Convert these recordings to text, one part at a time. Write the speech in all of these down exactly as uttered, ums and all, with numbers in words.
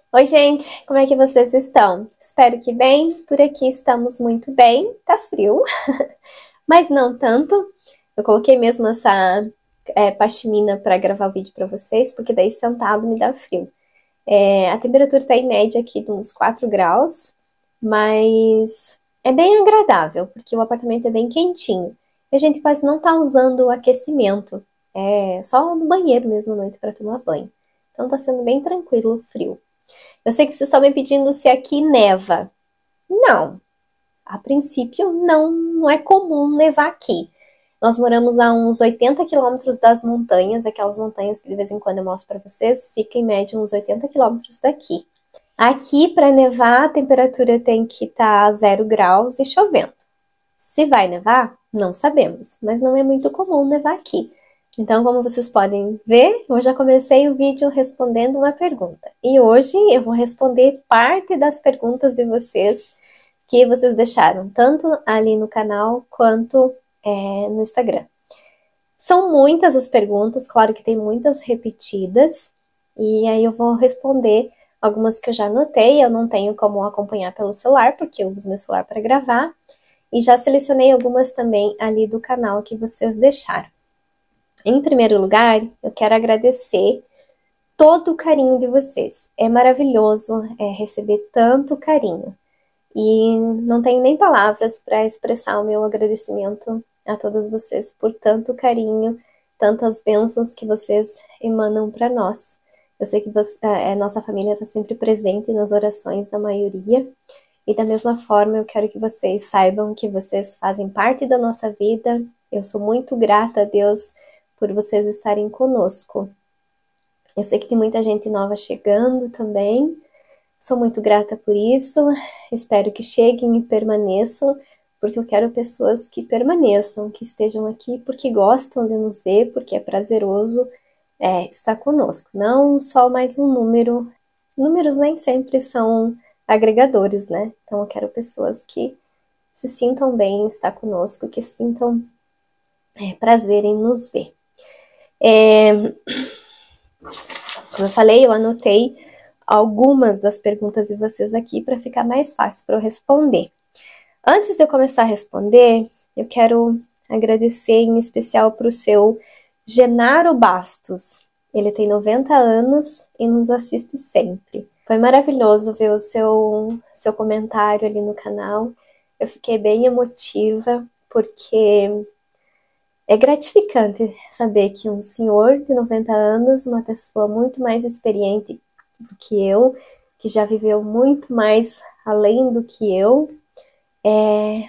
Oi, gente, como é que vocês estão? Espero que bem. Por aqui estamos muito bem. Tá frio, mas não tanto. Eu coloquei mesmo essa é, pashmina para gravar o vídeo para vocês, porque daí sentado me dá frio. É, a temperatura tá em média aqui de uns quatro graus, mas é bem agradável, porque o apartamento é bem quentinho. E a gente quase não tá usando o aquecimento. É só no banheiro mesmo à noite para tomar banho. Então tá sendo bem tranquilo o frio. Eu sei que vocês estão me pedindo se aqui neva. Não, a princípio não, não é comum nevar aqui. Nós moramos a uns oitenta quilômetros das montanhas, aquelas montanhas que de vez em quando eu mostro para vocês, fica em média uns oitenta quilômetros daqui. Aqui, para nevar, a temperatura tem que estar tá zero graus e chovendo. Se vai nevar, não sabemos, mas não é muito comum nevar aqui. Então, como vocês podem ver, eu já comecei o vídeo respondendo uma pergunta. E hoje eu vou responder parte das perguntas de vocês que vocês deixaram, tanto ali no canal quanto é, no Instagram. São muitas as perguntas, claro que tem muitas repetidas, e aí eu vou responder algumas que eu já anotei, eu não tenho como acompanhar pelo celular, porque eu uso meu celular para gravar, e já selecionei algumas também ali do canal que vocês deixaram. Em primeiro lugar, eu quero agradecer todo o carinho de vocês. É maravilhoso é, receber tanto carinho. E não tenho nem palavras para expressar o meu agradecimento a todas vocês por tanto carinho, tantas bênçãos que vocês emanam para nós. Eu sei que você, a nossa família está sempre presente nas orações da maioria. E da mesma forma, eu quero que vocês saibam que vocês fazem parte da nossa vida. Eu sou muito grata a Deus por vocês estarem conosco. Eu sei que tem muita gente nova chegando também. Sou muito grata por isso. Espero que cheguem e permaneçam, porque eu quero pessoas que permaneçam, que estejam aqui porque gostam de nos ver, porque é prazeroso é, estar conosco. Não só mais um número. Números nem sempre são agregadores, né? Então eu quero pessoas que se sintam bem em estar conosco, que sintam é, prazer em nos ver. É, como eu falei, eu anotei algumas das perguntas de vocês aqui para ficar mais fácil para eu responder. Antes de eu começar a responder, eu quero agradecer em especial para o seu Genaro Bastos. Ele tem noventa anos e nos assiste sempre. Foi maravilhoso ver o seu, seu comentário ali no canal. Eu fiquei bem emotiva, porque é gratificante saber que um senhor de noventa anos, uma pessoa muito mais experiente do que eu, que já viveu muito mais além do que eu, é,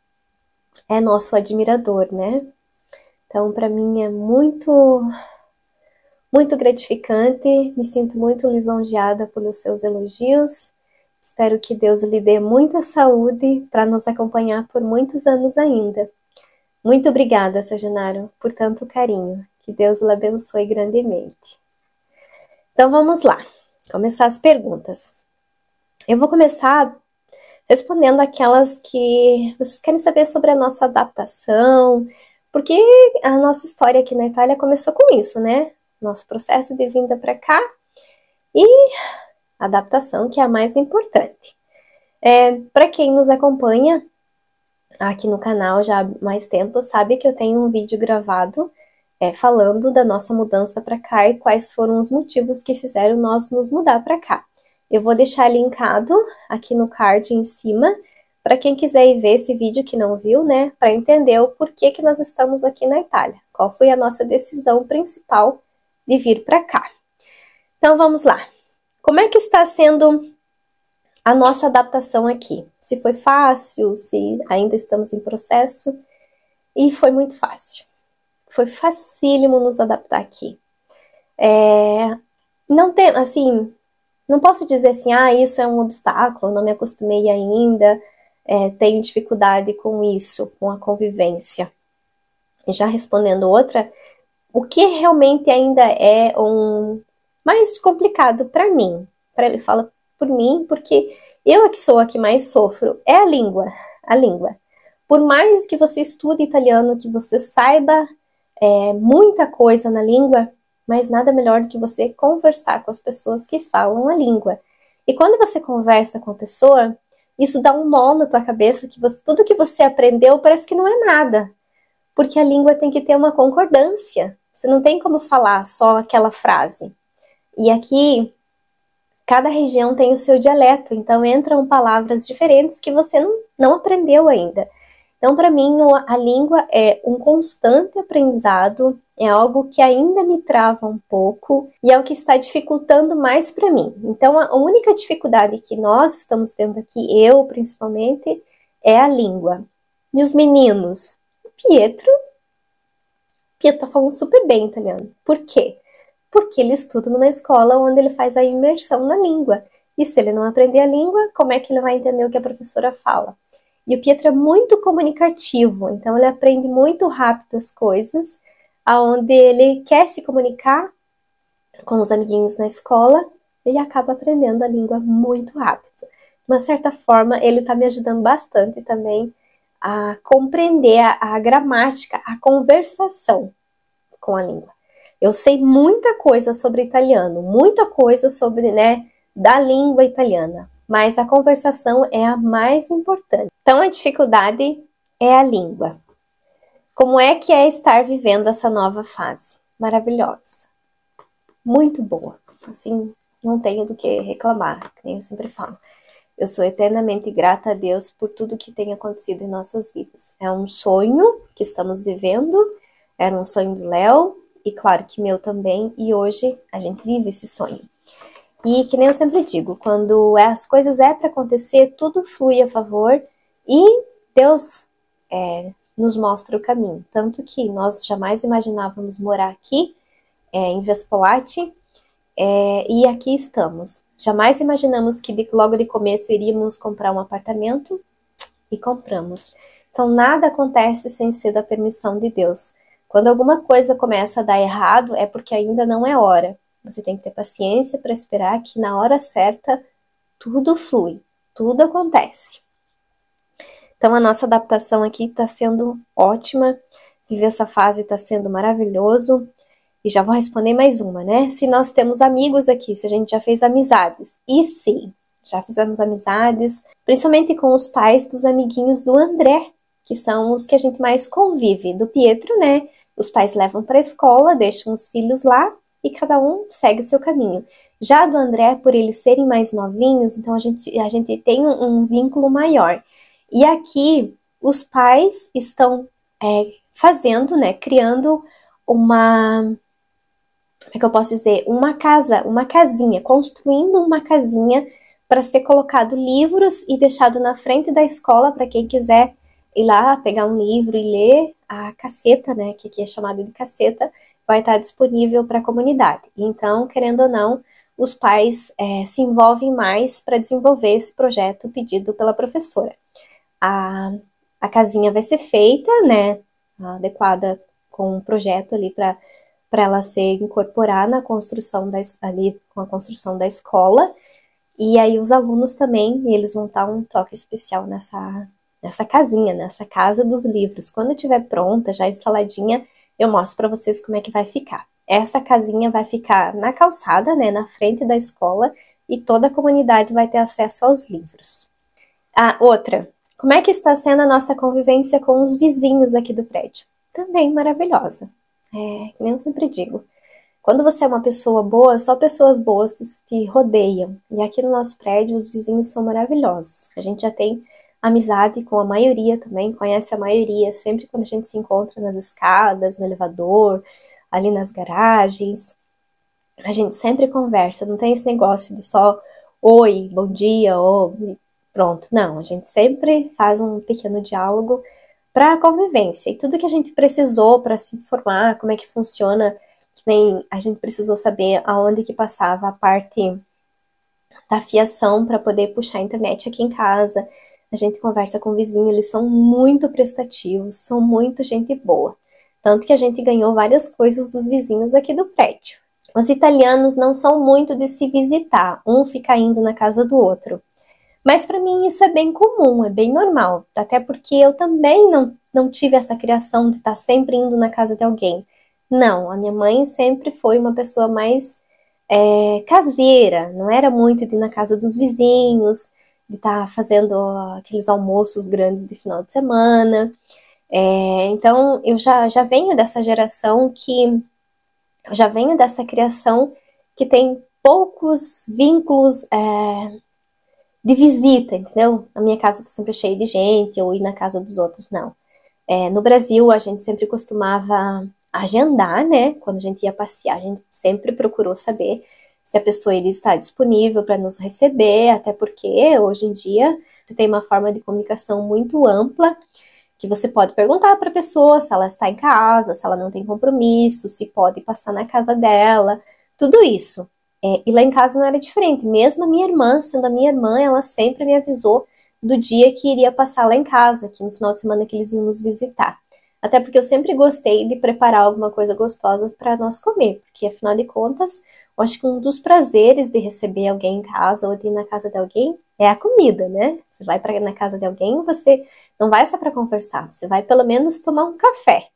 é nosso admirador, né? Então, para mim é muito, muito gratificante, me sinto muito lisonjeada pelos seus elogios. Espero que Deus lhe dê muita saúde para nos acompanhar por muitos anos ainda. Muito obrigada, seu Genaro, por tanto carinho. Que Deus o abençoe grandemente. Então vamos lá, começar as perguntas. Eu vou começar respondendo aquelas que vocês querem saber sobre a nossa adaptação, porque a nossa história aqui na Itália começou com isso, né? Nosso processo de vinda para cá e a adaptação, que é a mais importante. É, para quem nos acompanha aqui no canal já há mais tempo, sabe que eu tenho um vídeo gravado é, falando da nossa mudança para cá e quais foram os motivos que fizeram nós nos mudar para cá. Eu vou deixar linkado aqui no card em cima, para quem quiser ir ver esse vídeo que não viu, né, para entender o porquê que nós estamos aqui na Itália, qual foi a nossa decisão principal de vir para cá. Então vamos lá. Como é que está sendo a nossa adaptação aqui? Se foi fácil, se ainda estamos em processo? E foi muito fácil. Foi facílimo nos adaptar aqui. É, não tem, assim, não posso dizer assim, ah, isso é um obstáculo, não me acostumei ainda, é, tenho dificuldade com isso, com a convivência. E já respondendo outra, o que realmente ainda é um mais complicado para mim, para mim, fala por mim, porque eu é que sou a que mais sofro, é a língua, a língua. Por mais que você estude italiano, que você saiba é, muita coisa na língua, mas nada melhor do que você conversar com as pessoas que falam a língua. E quando você conversa com a pessoa, isso dá um nó na tua cabeça, que você, tudo que você aprendeu parece que não é nada. Porque a língua tem que ter uma concordância. Você não tem como falar só aquela frase. E aqui, cada região tem o seu dialeto, então entram palavras diferentes que você não, não aprendeu ainda. Então, para mim, a língua é um constante aprendizado, é algo que ainda me trava um pouco e é o que está dificultando mais para mim. Então, a única dificuldade que nós estamos tendo aqui, eu principalmente, é a língua. E os meninos? O Pietro, Pietro tá falando super bem italiano. Por quê? Porque ele estuda numa escola onde ele faz a imersão na língua. E se ele não aprender a língua, como é que ele vai entender o que a professora fala? E o Pietro é muito comunicativo, então ele aprende muito rápido as coisas, aonde ele quer se comunicar com os amiguinhos na escola, ele acaba aprendendo a língua muito rápido. De uma certa forma, ele está me ajudando bastante também a compreender a, a gramática, a conversação com a língua. Eu sei muita coisa sobre italiano, muita coisa sobre, né, da língua italiana, mas a conversação é a mais importante. Então, a dificuldade é a língua. Como é que é estar vivendo essa nova fase? Maravilhosa. Muito boa. Assim, não tenho do que reclamar, como eu sempre falo. Eu sou eternamente grata a Deus por tudo que tem acontecido em nossas vidas. É um sonho que estamos vivendo, era um sonho do Léo, e claro que meu também, e hoje a gente vive esse sonho. E que nem eu sempre digo, quando as coisas é para acontecer, tudo flui a favor e Deus é, nos mostra o caminho. Tanto que nós jamais imaginávamos morar aqui, é, em Vespolate, é, e aqui estamos. Jamais imaginamos que de, logo de começo iríamos comprar um apartamento e compramos. Então nada acontece sem ser da permissão de Deus. Quando alguma coisa começa a dar errado, é porque ainda não é hora. Você tem que ter paciência para esperar que na hora certa tudo flui, tudo acontece. Então a nossa adaptação aqui está sendo ótima, viver essa fase está sendo maravilhoso. E já vou responder mais uma, né? Se nós temos amigos aqui, se a gente já fez amizades. E sim, já fizemos amizades, principalmente com os pais dos amiguinhos do André, que são os que a gente mais convive. Do Pietro, né? Os pais levam para a escola, deixam os filhos lá e cada um segue o seu caminho. Já do André, por eles serem mais novinhos, então a gente, a gente tem um, um vínculo maior. E aqui, os pais estão é, fazendo, né? Criando uma... Como é que eu posso dizer? Uma casa, uma casinha, construindo uma casinha para ser colocado livros e deixado na frente da escola para quem quiser ir lá pegar um livro e ler. A caceta, né, que aqui é chamada de caceta, vai estar disponível para a comunidade. Então, querendo ou não, os pais é, se envolvem mais para desenvolver esse projeto pedido pela professora. A, a casinha vai ser feita, né, adequada com um projeto ali para para ela ser incorporada na construção da, ali com a construção da escola, e aí os alunos também, eles vão dar um toque especial nessa, nessa casinha, nessa casa dos livros. Quando estiver pronta, já instaladinha, eu mostro para vocês como é que vai ficar. Essa casinha vai ficar na calçada, né, na frente da escola, e toda a comunidade vai ter acesso aos livros. Ah, outra, como é que está sendo a nossa convivência com os vizinhos aqui do prédio? Também maravilhosa. É, que nem eu sempre digo, quando você é uma pessoa boa, só pessoas boas te rodeiam. E aqui no nosso prédio, os vizinhos são maravilhosos. A gente já tem amizade com a maioria também, conhece a maioria, sempre quando a gente se encontra nas escadas, no elevador, ali nas garagens. A gente sempre conversa, não tem esse negócio de só oi, bom dia, ou pronto. Não, a gente sempre faz um pequeno diálogo para a convivência, e tudo que a gente precisou para se informar, como é que funciona, que nem a gente precisou saber aonde que passava a parte da fiação para poder puxar a internet aqui em casa, a gente conversa com o vizinho, eles são muito prestativos, são muito gente boa, tanto que a gente ganhou várias coisas dos vizinhos aqui do prédio. Os italianos não são muito de se visitar, um fica indo na casa do outro. Mas para mim isso é bem comum, é bem normal, até porque eu também não, não tive essa criação de estar sempre indo na casa de alguém. Não, a minha mãe sempre foi uma pessoa mais é, caseira, não era muito de ir na casa dos vizinhos, de estar tá fazendo aqueles almoços grandes de final de semana. É, então, eu já, já venho dessa geração que, já venho dessa criação que tem poucos vínculos é, de visita, entendeu? A minha casa tá sempre cheia de gente, ou ir na casa dos outros, não. É, no Brasil, a gente sempre costumava agendar, né? Quando a gente ia passear, a gente sempre procurou saber se a pessoa iria estar disponível para nos receber, até porque hoje em dia você tem uma forma de comunicação muito ampla, que você pode perguntar para a pessoa se ela está em casa, se ela não tem compromisso, se pode passar na casa dela, tudo isso. É, e lá em casa não era diferente, mesmo a minha irmã, sendo a minha irmã, ela sempre me avisou do dia que iria passar lá em casa, que no final de semana que eles iam nos visitar. Até porque eu sempre gostei de preparar alguma coisa gostosa para nós comer, porque afinal de contas, eu acho que um dos prazeres de receber alguém em casa ou de ir na casa de alguém é a comida, né? Você vai para na casa de alguém, você não vai só para conversar, você vai pelo menos tomar um café.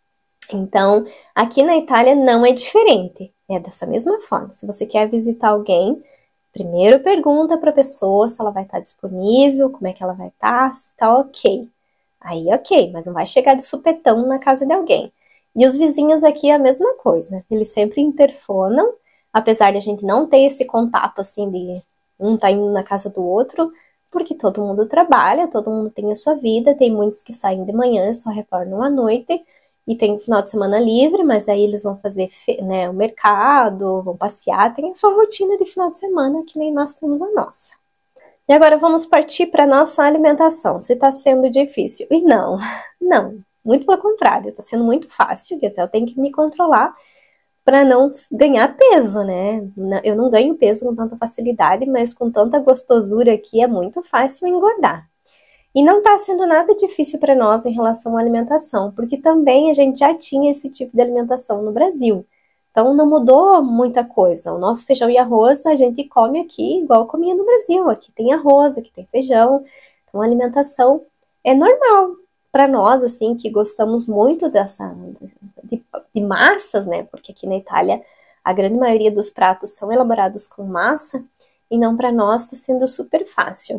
Então, aqui na Itália não é diferente, é dessa mesma forma. Se você quer visitar alguém, primeiro pergunta para a pessoa se ela vai estar disponível, como é que ela vai estar, se está ok. Aí ok, mas não vai chegar de supetão na casa de alguém. E os vizinhos aqui é a mesma coisa, eles sempre interfonam, apesar de a gente não ter esse contato assim de um tá indo na casa do outro, porque todo mundo trabalha, todo mundo tem a sua vida, tem muitos que saem de manhã e só retornam à noite, e tem final de semana livre, mas aí eles vão fazer, né, o mercado, vão passear, tem a sua rotina de final de semana, que nem nós temos a nossa. E agora vamos partir para a nossa alimentação, se está sendo difícil. E não, não, muito pelo contrário, está sendo muito fácil, até eu tenho que me controlar para não ganhar peso, né? Eu não ganho peso com tanta facilidade, mas com tanta gostosura aqui é muito fácil engordar. E não está sendo nada difícil para nós em relação à alimentação, porque também a gente já tinha esse tipo de alimentação no Brasil. Então não mudou muita coisa. O nosso feijão e arroz a gente come aqui igual comia no Brasil. Aqui tem arroz, aqui tem feijão. Então a alimentação é normal para nós, assim, que gostamos muito dessa de, de massas, né? Porque aqui na Itália a grande maioria dos pratos são elaborados com massa. E não, para nós está sendo super fácil.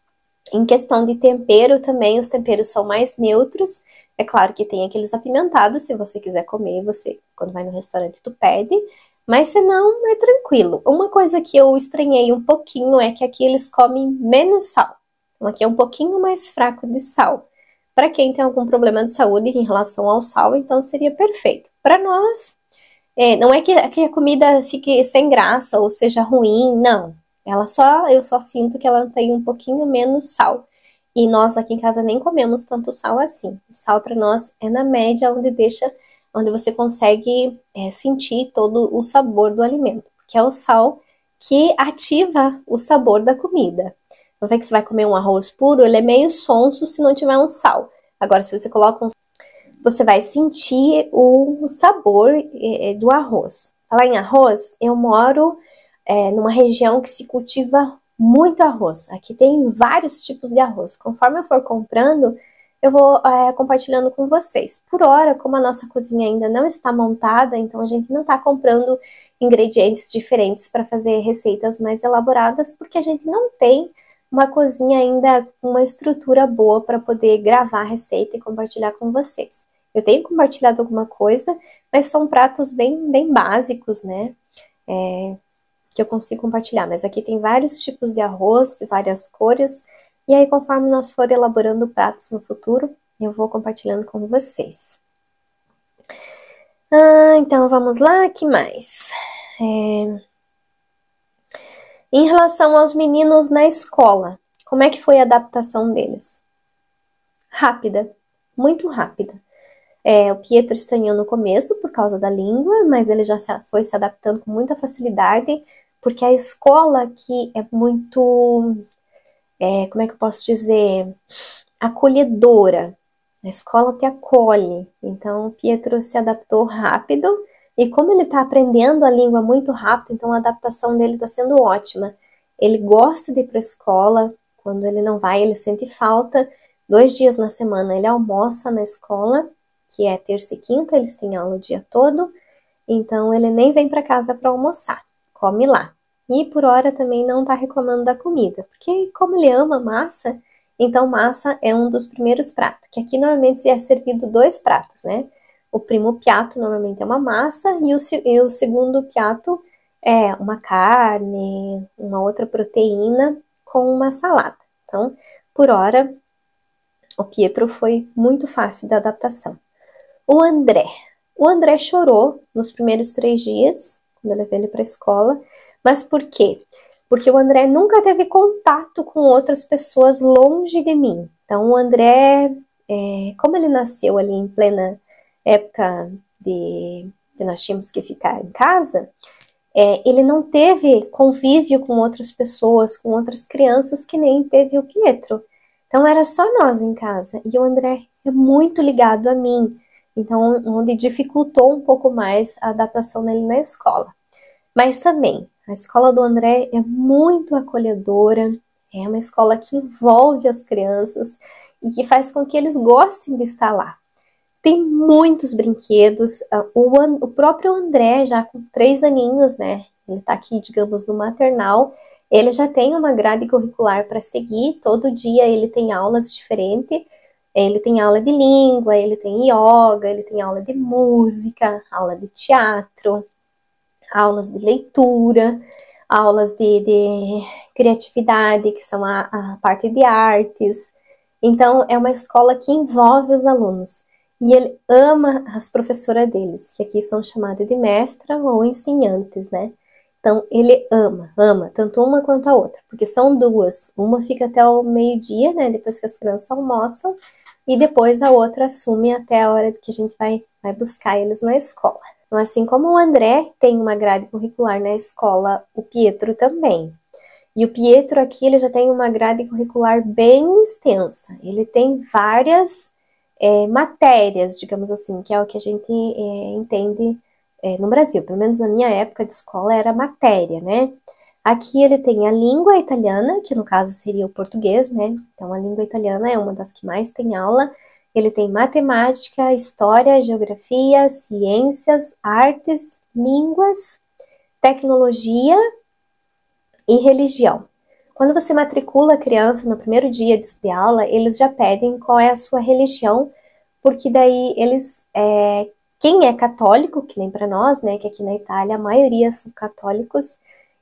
Em questão de tempero também, os temperos são mais neutros. É claro que tem aqueles apimentados, se você quiser comer, você, quando vai no restaurante, tu pede. Mas se não, é tranquilo. Uma coisa que eu estranhei um pouquinho é que aqui eles comem menos sal. Então aqui é um pouquinho mais fraco de sal. Para quem tem algum problema de saúde em relação ao sal, então seria perfeito. Para nós, é, não é que, que a comida fique sem graça ou seja ruim, não. Ela só, eu só sinto que ela tem um pouquinho menos sal. E nós aqui em casa nem comemos tanto sal assim. O sal para nós é na média onde deixa, onde você consegue é, sentir todo o sabor do alimento. Porque é o sal que ativa o sabor da comida. Não é que você vai comer um arroz puro, ele é meio sonso se não tiver um sal. Agora, se você coloca um você vai sentir o sabor é, do arroz. Falar em arroz, eu moro É, numa região que se cultiva muito arroz. Aqui tem vários tipos de arroz. Conforme eu for comprando, eu vou é, compartilhando com vocês. Por hora, como a nossa cozinha ainda não está montada, então a gente não está comprando ingredientes diferentes para fazer receitas mais elaboradas, porque a gente não tem uma cozinha ainda com uma estrutura boa para poder gravar a receita e compartilhar com vocês. Eu tenho compartilhado alguma coisa, mas são pratos bem, bem básicos, né? É, que eu consigo compartilhar, mas aqui tem vários tipos de arroz, de várias cores, e aí conforme nós for elaborando pratos no futuro, eu vou compartilhando com vocês. Ah, então vamos lá, que mais? É... Em relação aos meninos na escola, como é que foi a adaptação deles? Rápida, muito rápida. É, o Pietro estranhou no começo por causa da língua, mas ele já foi se adaptando com muita facilidade, porque a escola aqui é muito, é, como é que eu posso dizer, acolhedora. A escola te acolhe, então o Pietro se adaptou rápido, e como ele está aprendendo a língua muito rápido, então a adaptação dele está sendo ótima. Ele gosta de ir para a escola, quando ele não vai, ele sente falta. Dois dias na semana ele almoça na escola, que é terça e quinta, eles têm aula o dia todo, então ele nem vem para casa para almoçar. come lá. E por hora também não tá reclamando da comida, porque como ele ama massa, então massa é um dos primeiros pratos, que aqui normalmente é servido dois pratos, né? O primo piatto normalmente é uma massa e o, e o segundo piatto é uma carne, uma outra proteína com uma salada. Então, por hora, o Pietro foi muito fácil da adaptação. O André. O André chorou nos primeiros três dias, quando eu levei ele para a escola. Mas por quê? Porque o André nunca teve contato com outras pessoas longe de mim. Então, o André, é, como ele nasceu ali em plena época de que nós tínhamos que ficar em casa, é, ele não teve convívio com outras pessoas, com outras crianças, que nem teve o Pietro. Então, era só nós em casa. E o André é muito ligado a mim. Então, onde dificultou um pouco mais a adaptação dele na escola. Mas também, a escola do André é muito acolhedora, é uma escola que envolve as crianças e que faz com que eles gostem de estar lá. Tem muitos brinquedos, o, o próprio André, já com três aninhos, né, ele tá aqui, digamos, no maternal, ele já tem uma grade curricular para seguir, todo dia ele tem aulas diferentes, ele tem aula de língua, ele tem yoga, ele tem aula de música, aula de teatro, aulas de leitura, aulas de, de criatividade, que são a, a parte de artes. Então, é uma escola que envolve os alunos. E ele ama as professoras deles, que aqui são chamadas de mestra ou ensinantes, né? Então, ele ama, ama, tanto uma quanto a outra, porque são duas. Uma fica até o meio-dia, né, depois que as crianças almoçam, e depois a outra assume até a hora que a gente vai, vai buscar eles na escola. Então, assim como o André tem uma grade curricular na escola, o Pietro também. E o Pietro aqui, ele já tem uma grade curricular bem extensa. Ele tem várias é, matérias, digamos assim, que é o que a gente é, entende é, no Brasil. Pelo menos na minha época de escola era matéria, né? Aqui ele tem a língua italiana, que no caso seria o português, né? Então, a língua italiana é uma das que mais tem aula. Ele tem matemática, história, geografia, ciências, artes, línguas, tecnologia e religião. Quando você matricula a criança no primeiro dia de aula, eles já pedem qual é a sua religião, porque daí eles, é, quem é católico, que nem para nós, né, que aqui na Itália a maioria são católicos,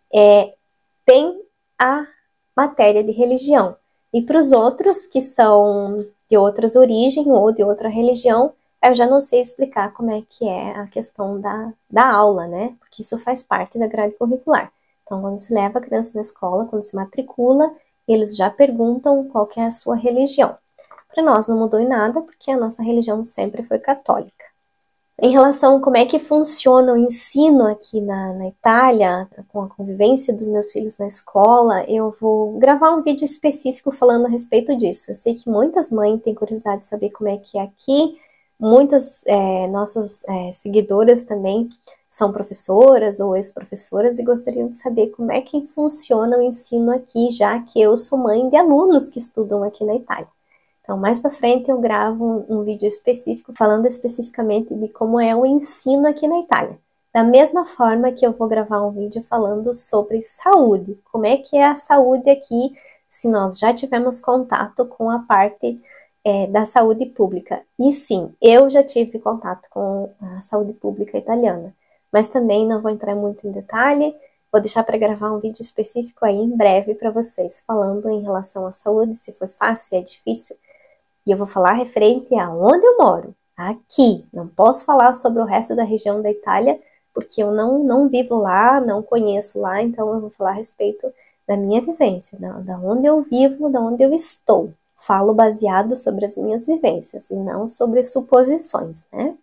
é, tem a matéria de religião. E para os outros que são de outras origens ou de outra religião, eu já não sei explicar como é que é a questão da, da aula, né? Porque isso faz parte da grade curricular. Então, quando se leva a criança na escola, quando se matricula, eles já perguntam qual que é a sua religião. Para nós não mudou em nada, porque a nossa religião sempre foi católica. Em relação a como é que funciona o ensino aqui na, na Itália, com a convivência dos meus filhos na escola, eu vou gravar um vídeo específico falando a respeito disso. Eu sei que muitas mães têm curiosidade de saber como é que é aqui, muitas é, nossas é, seguidoras também são professoras ou ex-professoras e gostariam de saber como é que funciona o ensino aqui, já que eu sou mãe de alunos que estudam aqui na Itália. Então, mais para frente eu gravo um, um vídeo específico falando especificamente de como é o ensino aqui na Itália. Da mesma forma que eu vou gravar um vídeo falando sobre saúde, como é que é a saúde aqui, se nós já tivemos contato com a parte é, da saúde pública. E sim, eu já tive contato com a saúde pública italiana, mas também não vou entrar muito em detalhe, vou deixar para gravar um vídeo específico aí em breve para vocês, falando em relação à saúde, se foi fácil, se é difícil. E eu vou falar referente a onde eu moro, aqui. Não posso falar sobre o resto da região da Itália, porque eu não, não vivo lá, não conheço lá, então eu vou falar a respeito da minha vivência, da, da onde eu vivo, da onde eu estou. Falo baseado sobre as minhas vivências e não sobre suposições, né?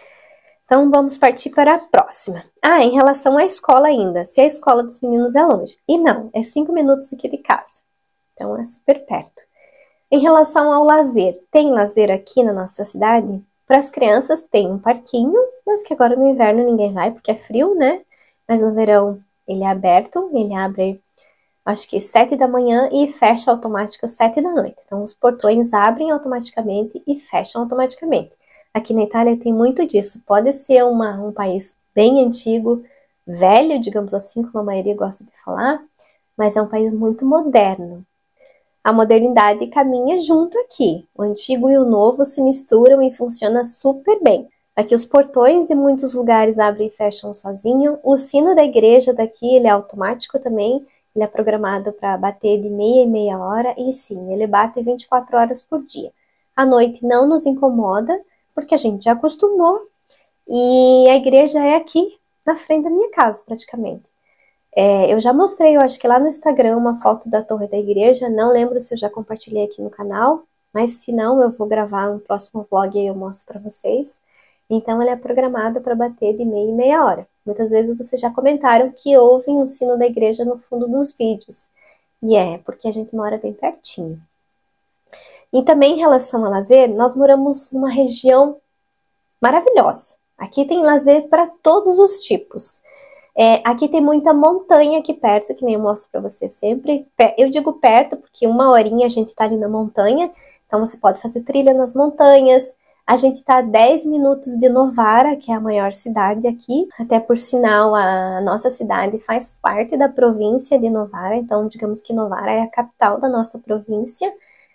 Então, vamos partir para a próxima. Ah, em relação à escola ainda, se a escola dos meninos é longe. E não, é cinco minutos aqui de casa. Então, é super perto. Em relação ao lazer, tem lazer aqui na nossa cidade? Para as crianças tem um parquinho, mas que agora no inverno ninguém vai porque é frio, né? Mas no verão ele é aberto, ele abre acho que sete da manhã e fecha automático sete da noite. Então os portões abrem automaticamente e fecham automaticamente. Aqui na Itália tem muito disso, pode ser uma, um país bem antigo, velho, digamos assim, como a maioria gosta de falar, mas é um país muito moderno. A modernidade caminha junto aqui. O antigo e o novo se misturam e funciona super bem. Aqui os portões de muitos lugares abrem e fecham sozinho. O sino da igreja daqui, ele é automático também. Ele é programado para bater de meia em meia hora. E sim, ele bate vinte e quatro horas por dia. À noite não nos incomoda, porque a gente já acostumou. E a igreja é aqui, na frente da minha casa, praticamente. É, eu já mostrei, eu acho que lá no Instagram, uma foto da torre da igreja. Não lembro se eu já compartilhei aqui no canal, mas se não, eu vou gravar um próximo vlog e eu mostro para vocês. Então, ele é programado para bater de meia em meia hora. Muitas vezes vocês já comentaram que ouvem o sino da igreja no fundo dos vídeos. E é, porque a gente mora bem pertinho. E também em relação a lazer, nós moramos numa região maravilhosa. Aqui tem lazer para todos os tipos. É, aqui tem muita montanha aqui perto, que nem eu mostro para vocês sempre. Eu digo perto porque uma horinha a gente tá ali na montanha, então você pode fazer trilha nas montanhas. A gente tá a dez minutos de Novara, que é a maior cidade aqui. Até por sinal, a nossa cidade faz parte da província de Novara, então digamos que Novara é a capital da nossa província.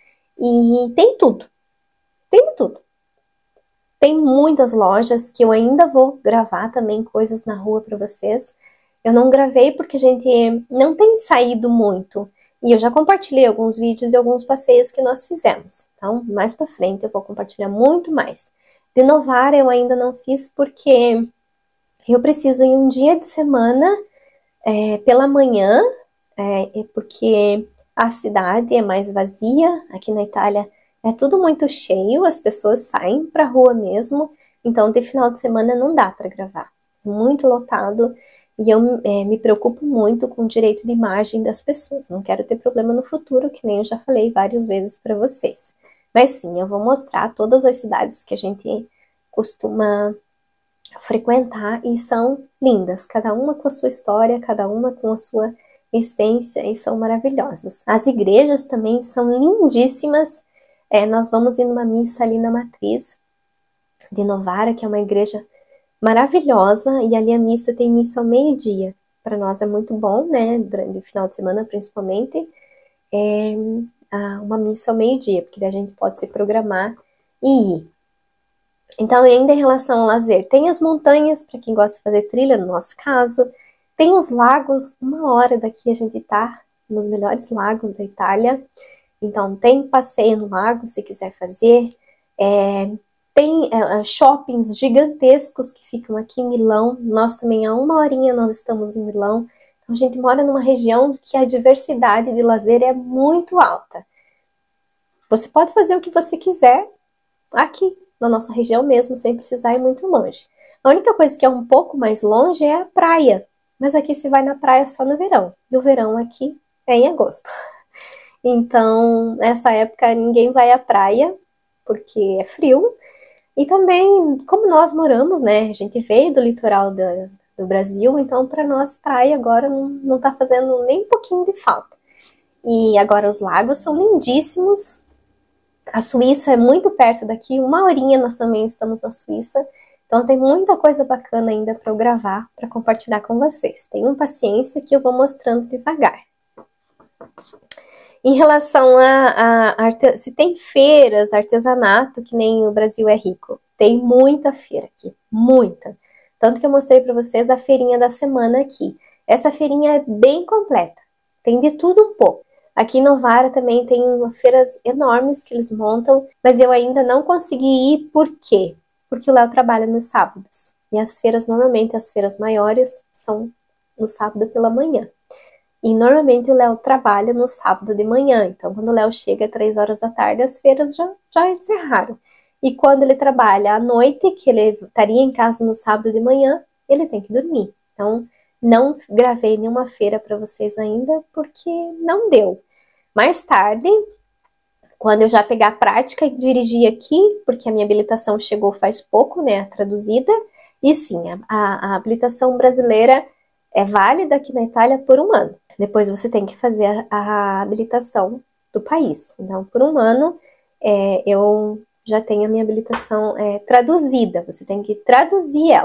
E tem tudo, tem de tudo. Tem muitas lojas que eu ainda vou gravar também coisas na rua para vocês. Eu não gravei porque a gente não tem saído muito. E eu já compartilhei alguns vídeos e alguns passeios que nós fizemos. Então, mais para frente eu vou compartilhar muito mais. De Novara eu ainda não fiz porque eu preciso em um dia de semana, é, pela manhã, é, porque a cidade é mais vazia. Aqui na Itália é tudo muito cheio, as pessoas saem pra rua mesmo, então de final de semana não dá para gravar. Muito lotado e eu é, me preocupo muito com o direito de imagem das pessoas. Não quero ter problema no futuro, que nem eu já falei várias vezes para vocês. Mas sim, eu vou mostrar todas as cidades que a gente costuma frequentar e são lindas, cada uma com a sua história, cada uma com a sua essência e são maravilhosas. As igrejas também são lindíssimas. É, nós vamos ir numa missa ali na Matriz de Novara, que é uma igreja maravilhosa, e ali a missa tem missa ao meio-dia. Para nós é muito bom, né, durante o final de semana principalmente, é uma missa ao meio-dia, porque daí a gente pode se programar e ir. Então, ainda em relação ao lazer, tem as montanhas, para quem gosta de fazer trilha, no nosso caso, tem os lagos, uma hora daqui a gente tá nos melhores lagos da Itália. Então, tem passeio no lago, se quiser fazer. É, tem é, shoppings gigantescos que ficam aqui em Milão. Nós também, há uma horinha, nós estamos em Milão. Então, a gente mora numa região que a diversidade de lazer é muito alta. Você pode fazer o que você quiser aqui, na nossa região mesmo, sem precisar ir muito longe. A única coisa que é um pouco mais longe é a praia. Mas aqui se vai na praia só no verão. E o verão aqui é em agosto. Então, nessa época, ninguém vai à praia, porque é frio. E também, como nós moramos, né, a gente veio do litoral do, do Brasil, então para nós praia agora não, não tá fazendo nem um pouquinho de falta. E agora os lagos são lindíssimos. A Suíça é muito perto daqui, uma horinha nós também estamos na Suíça. Então tem muita coisa bacana ainda para eu gravar, para compartilhar com vocês. Tenham paciência que eu vou mostrando devagar. Em relação a, a, a se tem feiras, artesanato, que nem o Brasil é rico, tem muita feira aqui, muita. Tanto que eu mostrei para vocês a feirinha da semana aqui. Essa feirinha é bem completa, tem de tudo um pouco. Aqui em Novara também tem feiras enormes que eles montam, mas eu ainda não consegui ir, por quê? Porque o Léo trabalha nos sábados. E as feiras, normalmente as feiras maiores, são no sábado pela manhã. E normalmente o Léo trabalha no sábado de manhã, então quando o Léo chega às três horas da tarde, as feiras já, já encerraram. E quando ele trabalha à noite, que ele estaria em casa no sábado de manhã, ele tem que dormir. Então, não gravei nenhuma feira para vocês ainda, porque não deu. Mais tarde, quando eu já pegar a prática e dirigir aqui, porque a minha habilitação chegou faz pouco, né, traduzida, e sim, a, a habilitação brasileira é válida aqui na Itália por um ano. Depois você tem que fazer a, a habilitação do país. Então, por um ano, é, eu já tenho a minha habilitação é, traduzida. Você tem que traduzir ela.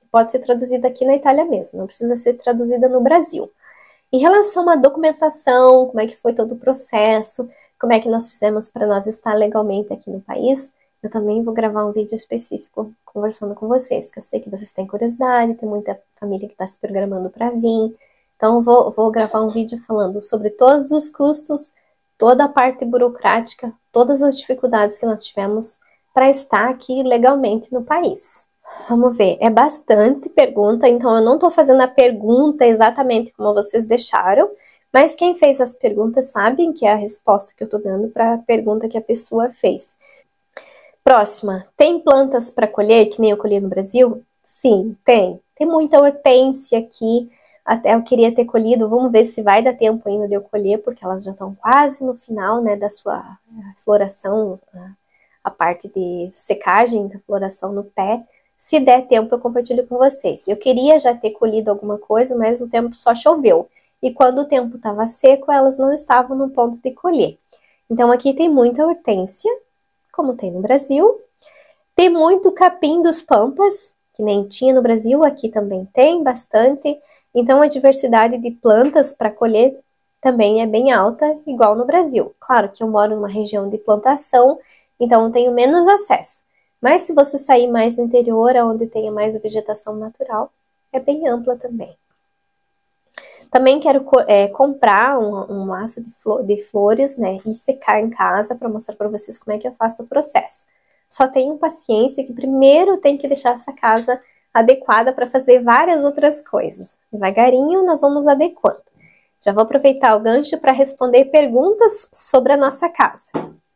pode ser traduzida aqui na Itália mesmo, não precisa ser traduzida no Brasil. Em relação à documentação, como é que foi todo o processo, como é que nós fizemos para nós estar legalmente aqui no país, eu também vou gravar um vídeo específico conversando com vocês, que eu sei que vocês têm curiosidade, tem muita família que está se programando para vir. Então, eu vou, vou gravar um vídeo falando sobre todos os custos, toda a parte burocrática, todas as dificuldades que nós tivemos para estar aqui legalmente no país. Vamos ver, é bastante pergunta, então eu não estou fazendo a pergunta exatamente como vocês deixaram, mas quem fez as perguntas sabem que é a resposta que eu estou dando para a pergunta que a pessoa fez. Próxima, tem plantas para colher, que nem eu colhi no Brasil? Sim, tem. Tem muita hortênsia aqui, até eu queria ter colhido, vamos ver se vai dar tempo ainda de eu colher, porque elas já estão quase no final, né, da sua floração, a parte de secagem da floração no pé. Se der tempo, eu compartilho com vocês. Eu queria já ter colhido alguma coisa, mas o tempo só choveu. E quando o tempo estava seco, elas não estavam no ponto de colher. Então, aqui tem muita hortênsia, como tem no Brasil. Tem muito capim dos pampas, que nem tinha no Brasil, aqui também tem bastante. Então, a diversidade de plantas para colher também é bem alta, igual no Brasil. Claro que eu moro numa região de plantação, então eu tenho menos acesso. Mas se você sair mais no interior, onde tenha mais vegetação natural, é bem ampla também. Também quero é, comprar um, um maço de, flor, de flores, né, e secar em casa para mostrar para vocês como é que eu faço o processo. Só tenham paciência que primeiro tem que deixar essa casa adequada para fazer várias outras coisas. Devagarinho nós vamos adequando. Já vou aproveitar o gancho para responder perguntas sobre a nossa casa.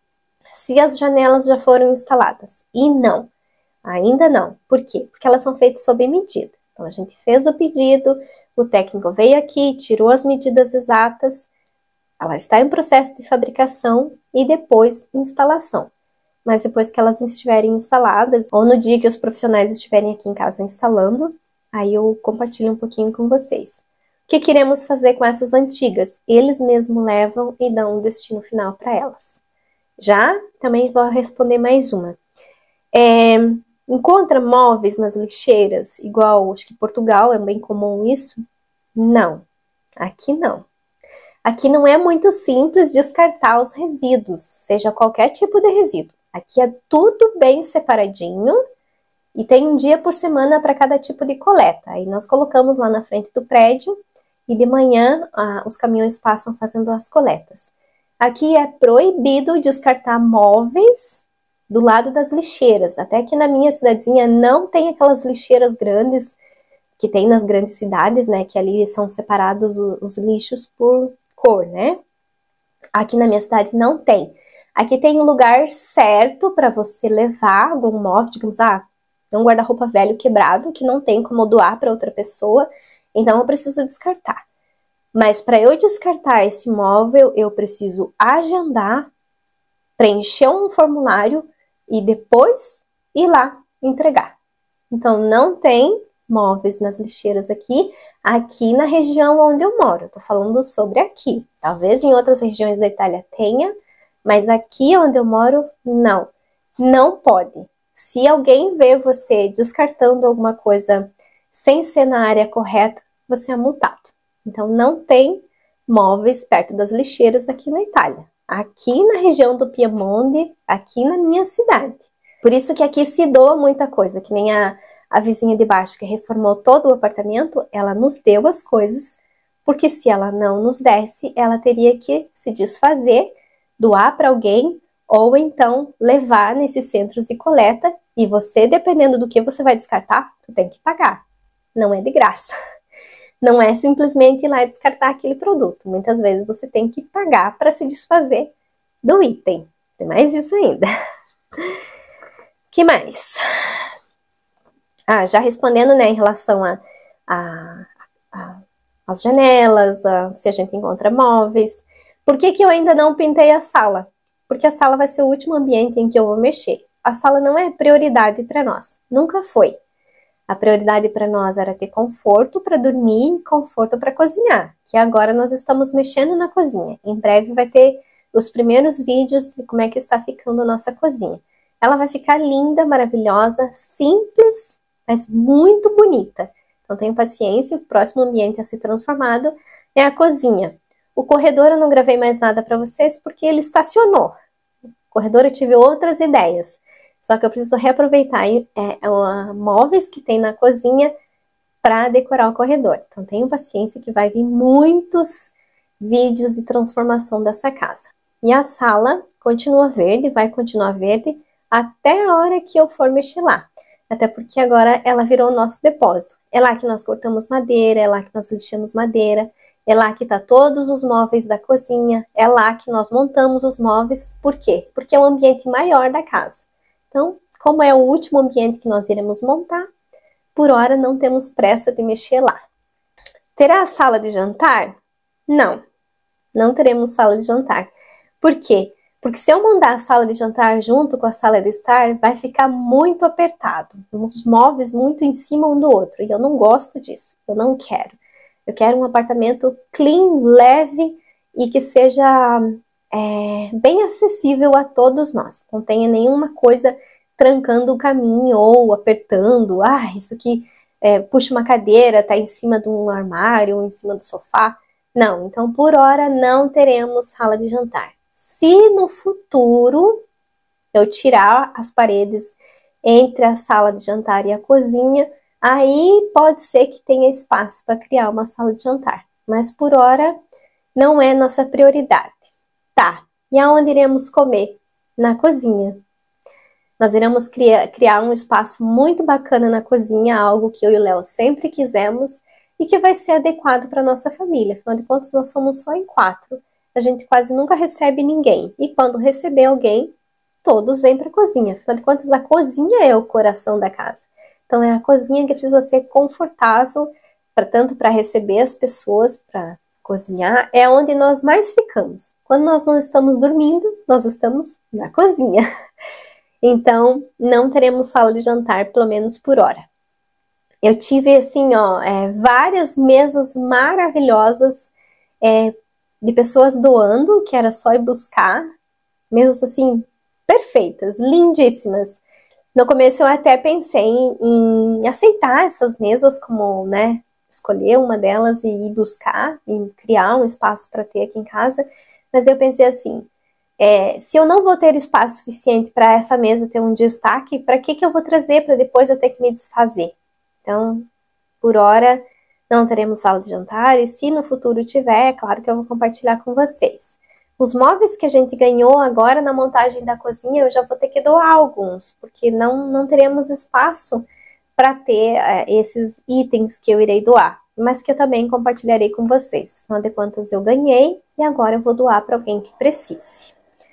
Se as janelas já foram instaladas. E não, ainda não. Por quê? Porque elas são feitas sob medida. Então, a gente fez o pedido, o técnico veio aqui, tirou as medidas exatas, ela está em processo de fabricação e depois instalação. Mas depois que elas estiverem instaladas, ou no dia que os profissionais estiverem aqui em casa instalando, aí eu compartilho um pouquinho com vocês. O que queremos fazer com essas antigas? Eles mesmos levam e dão um destino final para elas. Já também vou responder mais uma. É, encontra móveis nas lixeiras, igual, acho que Portugal é bem comum isso? Não, aqui não. Aqui não é muito simples descartar os resíduos, seja qualquer tipo de resíduo. Aqui é tudo bem separadinho e tem um dia por semana para cada tipo de coleta. Aí nós colocamos lá na frente do prédio e de manhã ah, os caminhões passam fazendo as coletas. Aqui é proibido descartar móveis do lado das lixeiras. Até que na minha cidadezinha não tem aquelas lixeiras grandes que tem nas grandes cidades, né? Que ali são separados os lixos por cor, né? Aqui na minha cidade não tem. Aqui tem um lugar certo para você levar algum móvel, digamos, ah, um guarda-roupa velho quebrado que não tem como doar para outra pessoa, então eu preciso descartar. Mas para eu descartar esse móvel, eu preciso agendar, preencher um formulário e depois ir lá entregar. Então, não tem móveis nas lixeiras aqui, aqui na região onde eu moro. Eu tô falando sobre aqui. Talvez em outras regiões da Itália tenha, mas aqui onde eu moro, não. Não pode. Se alguém vê você descartando alguma coisa sem ser na área correta, você é multado. Então, não tem móveis perto das lixeiras aqui na Itália. Aqui na região do Piemonte, aqui na minha cidade. Por isso que aqui se doa muita coisa, que nem a, a vizinha de baixo que reformou todo o apartamento, ela nos deu as coisas, porque se ela não nos desse, ela teria que se desfazer, doar para alguém, ou então levar nesses centros de coleta, e você, dependendo do que você vai descartar, tu tem que pagar. Não é de graça. Não é simplesmente ir lá e descartar aquele produto. Muitas vezes você tem que pagar para se desfazer do item. Tem mais isso ainda. O que mais? Ah, já respondendo, né, em relação a, a, a as janelas, a, se a gente encontra móveis. Por que que eu ainda não pintei a sala? Porque a sala vai ser o último ambiente em que eu vou mexer. A sala não é prioridade para nós. Nunca foi. A prioridade para nós era ter conforto para dormir e conforto para cozinhar, que agora nós estamos mexendo na cozinha. Em breve vai ter os primeiros vídeos de como é que está ficando a nossa cozinha. Ela vai ficar linda, maravilhosa, simples, mas muito bonita. Então tenham paciência, o próximo ambiente a ser transformado é a cozinha. O corredor eu não gravei mais nada para vocês porque ele estacionou. O corredor eu tive outras ideias. Só que eu preciso reaproveitar é, é, móveis que tem na cozinha para decorar o corredor. Então tenham paciência que vai vir muitos vídeos de transformação dessa casa. E a sala continua verde, vai continuar verde até a hora que eu for mexer lá. Até porque agora ela virou o nosso depósito. É lá que nós cortamos madeira, é lá que nós lixamos madeira, é lá que tá todos os móveis da cozinha, é lá que nós montamos os móveis. Por quê? Porque é o ambiente maior da casa. Então, como é o último ambiente que nós iremos montar, por hora não temos pressa de mexer lá. Terá a sala de jantar? Não, não teremos sala de jantar. Por quê? Porque se eu montar a sala de jantar junto com a sala de estar, vai ficar muito apertado. Os móveis muito em cima um do outro. E eu não gosto disso, eu não quero. Eu quero um apartamento clean, leve e que seja é, bem acessível a todos nós. Não tenha nenhuma coisa trancando o caminho ou apertando. Ah, isso aqui é, puxa uma cadeira, tá em cima de um armário ou em cima do sofá. Não, então por hora não teremos sala de jantar. Se no futuro eu tirar as paredes entre a sala de jantar e a cozinha, aí pode ser que tenha espaço para criar uma sala de jantar. Mas por hora não é nossa prioridade. Tá, e aonde iremos comer? Na cozinha. Nós iremos criar, criar um espaço muito bacana na cozinha, algo que eu e o Léo sempre quisemos e que vai ser adequado para nossa família. Afinal de contas, nós somos só em quatro. A gente quase nunca recebe ninguém. E quando receber alguém, todos vêm para a cozinha. Afinal de contas, a cozinha é o coração da casa. Então, é a cozinha que precisa ser confortável, pra, tanto para receber as pessoas, para cozinhar. É onde nós mais ficamos. Quando nós não estamos dormindo, nós estamos na cozinha. Então, não teremos sala de jantar, pelo menos por hora. Eu tive, assim, ó, é, várias mesas maravilhosas, é, de pessoas doando, que era só ir buscar, mesas assim, perfeitas, lindíssimas. No começo eu até pensei em, em aceitar essas mesas como, né, escolher uma delas e ir buscar, e criar um espaço para ter aqui em casa, mas eu pensei assim, é, se eu não vou ter espaço suficiente para essa mesa ter um destaque, para que que eu vou trazer para depois eu ter que me desfazer? Então, por hora, não teremos sala de jantar, e se no futuro tiver, é claro que eu vou compartilhar com vocês. Os móveis que a gente ganhou agora na montagem da cozinha, eu já vou ter que doar alguns, porque não, não teremos espaço para ter é, esses itens que eu irei doar, mas que eu também compartilharei com vocês. Afinal de contas, eu ganhei e agora eu vou doar para alguém que precise.